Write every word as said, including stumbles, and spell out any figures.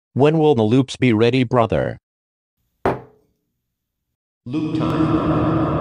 When will the loops be ready, brother? Loop time.